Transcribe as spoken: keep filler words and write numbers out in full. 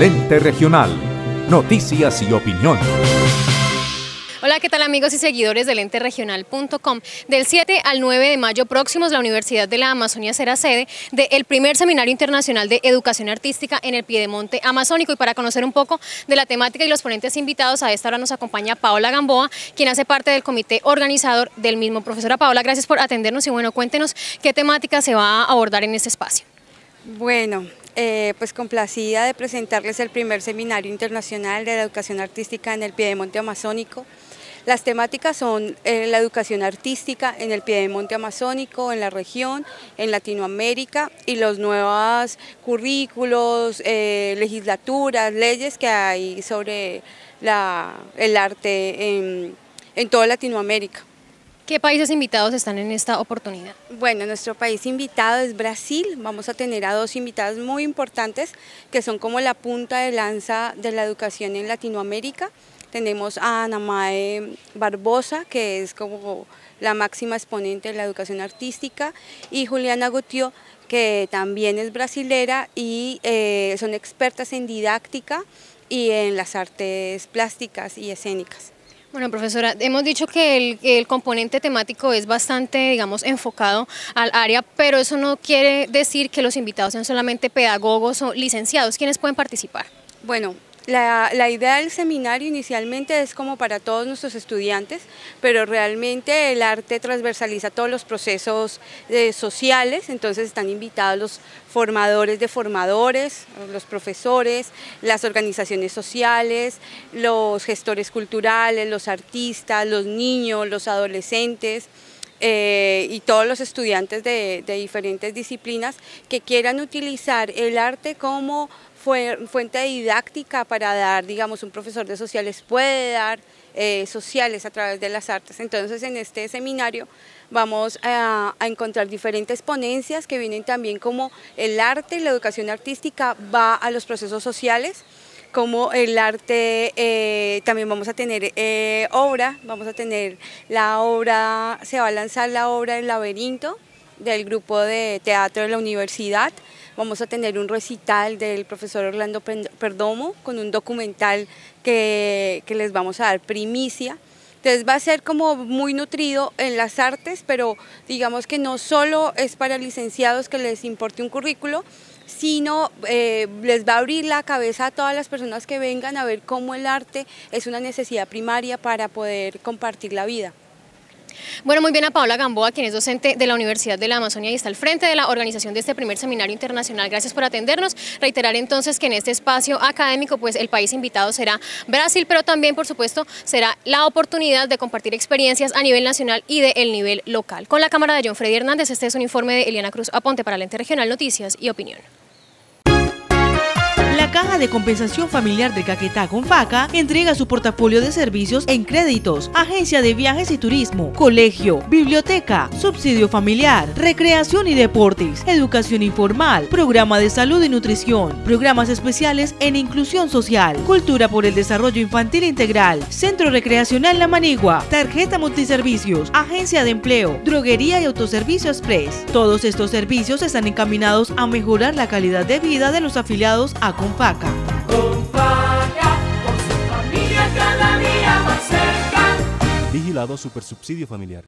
El Ente Regional. Noticias y opinión. Hola, ¿qué tal amigos y seguidores del ente regional punto com? Del siete al nueve de mayo próximos, la Universidad de la Amazonía será sede del primer Seminario Internacional de Educación Artística en el Piedemonte Amazónico. Y para conocer un poco de la temática y los ponentes invitados, a esta hora nos acompaña Paola Gamboa, quien hace parte del comité organizador del mismo. Profesora Paola, gracias por atendernos y bueno, cuéntenos qué temática se va a abordar en este espacio. Bueno, eh, pues complacida de presentarles el primer Seminario Internacional de Educación Artística en el Piedemonte Amazónico. Las temáticas son eh, la educación artística en el Piedemonte Amazónico, en la región, en Latinoamérica y los nuevos currículos, eh, legislaturas, leyes que hay sobre la, el arte en, en toda Latinoamérica. ¿Qué países invitados están en esta oportunidad? Bueno, nuestro país invitado es Brasil. Vamos a tener a dos invitadas muy importantes que son como la punta de lanza de la educación en Latinoamérica. Tenemos a Ana Mae Barbosa, que es como la máxima exponente de la educación artística, y Juliana Gutió, que también es brasilera y eh, son expertas en didáctica y en las artes plásticas y escénicas. Bueno, profesora, hemos dicho que el, el componente temático es bastante, digamos, enfocado al área, pero eso no quiere decir que los invitados sean solamente pedagogos o licenciados. ¿Quiénes pueden participar? Bueno, La, la idea del seminario inicialmente es como para todos nuestros estudiantes, pero realmente el arte transversaliza todos los procesos eh, sociales, entonces están invitados los formadores de formadores, los profesores, las organizaciones sociales, los gestores culturales, los artistas, los niños, los adolescentes, Eh, y todos los estudiantes de, de diferentes disciplinas que quieran utilizar el arte como fuente didáctica para dar, digamos, un profesor de sociales puede dar eh, sociales a través de las artes. Entonces en este seminario vamos a, a encontrar diferentes ponencias que vienen también como el arte y la educación artística va a los procesos sociales, como el arte, eh, también vamos a tener eh, obra, vamos a tener la obra, se va a lanzar la obra El Laberinto del grupo de teatro de la universidad, vamos a tener un recital del profesor Orlando Perdomo con un documental que, que les vamos a dar primicia. Entonces va a ser como muy nutrido en las artes, pero digamos que no solo es para licenciados que les importe un currículo, sino eh, les va a abrir la cabeza a todas las personas que vengan a ver cómo el arte es una necesidad primaria para poder compartir la vida. Bueno, muy bien, a Paola Gamboa, quien es docente de la Universidad de la Amazonía y está al frente de la organización de este primer seminario internacional. Gracias por atendernos. Reiterar entonces que en este espacio académico, pues el país invitado será Brasil, pero también, por supuesto, será la oportunidad de compartir experiencias a nivel nacional y del nivel local. Con la cámara de John Freddy Hernández, este es un informe de Eliana Cruz Aponte para el Ente Regional Noticias y Opinión. La Caja de Compensación Familiar de Caquetá, Confaca, entrega su portafolio de servicios en créditos, agencia de viajes y turismo, colegio, biblioteca, subsidio familiar, recreación y deportes, educación informal, programa de salud y nutrición, programas especiales en inclusión social, cultura por el desarrollo infantil integral, centro recreacional La Manigua, tarjeta multiservicios, agencia de empleo, droguería y autoservicio express. Todos estos servicios están encaminados a mejorar la calidad de vida de los afiliados a Confaca. Confaca, por su familia cada día más cerca. Vigilado Supersubsidio Familiar.